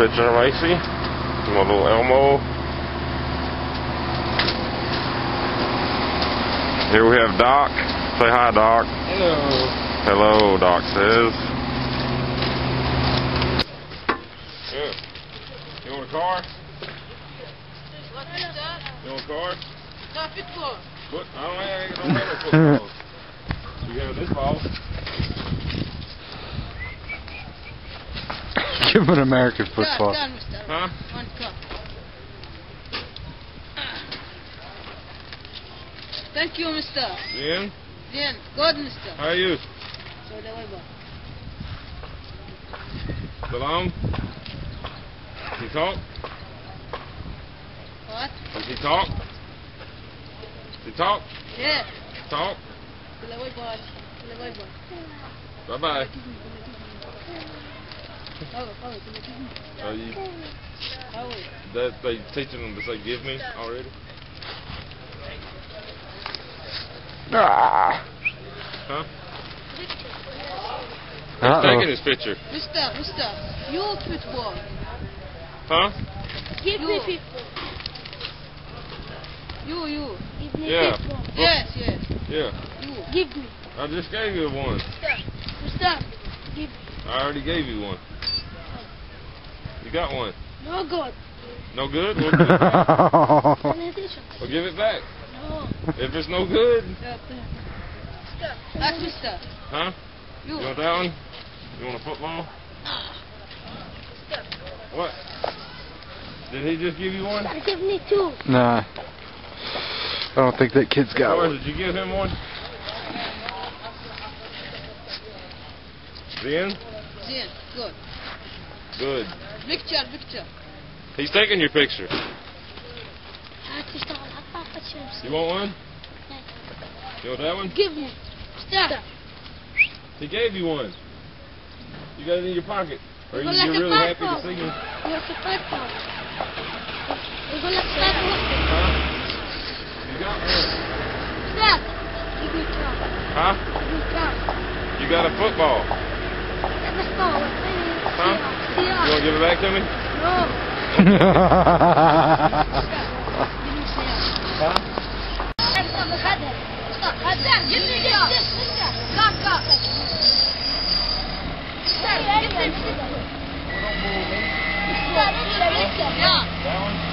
picture of Macy. My little Elmo. Here we have Doc. Say hi, Doc. Hello. Hello, Doc says. Yeah. You want a car? You want a car? No, football. What? I don't have football. You got this ball. Give him an American football. Huh? One cup. Thank you, mister. Bien? Bien. Good, mister. How are you? So the way back. Salam? Can you talk? What? Does he talk? Does he talk? Yeah. Talk? To the way back. To the way back. Bye-bye. Are you... That they teaching them to say give me already? Ah. Huh? Uh-oh. Taking his picture. Mister, you football. Huh? Give me people. You. Give me Yeah. people. Yes. Yeah. You. Give me. I just gave you one. Mister. Give me. I already gave you one. You got one. No good. No good? Well, give it back. An addition. Well, give it back. No. If it's no good. That's mister. Huh? You. You want that one? You want a football? What? Did he just give you one? Give me two. Nah. I don't think that kid's got Or one. did you give him one? Then? Bien. Good. Good. Picture. He's taking your picture. تشتغل على الطاقة الشمسية. You want one? You want that one? Give me. Stop. He gave you one. You got it in your pocket. Or يقول you're لك really happy to الطاقة. see me? يقول لك الطاقة. يقول لك الطاقة وحدة. Huh? You got one? Stop. Give me car. Huh? Give me car. You got a football. بس طاوة. Huh? You want to give it back to me? No. Huh? That one?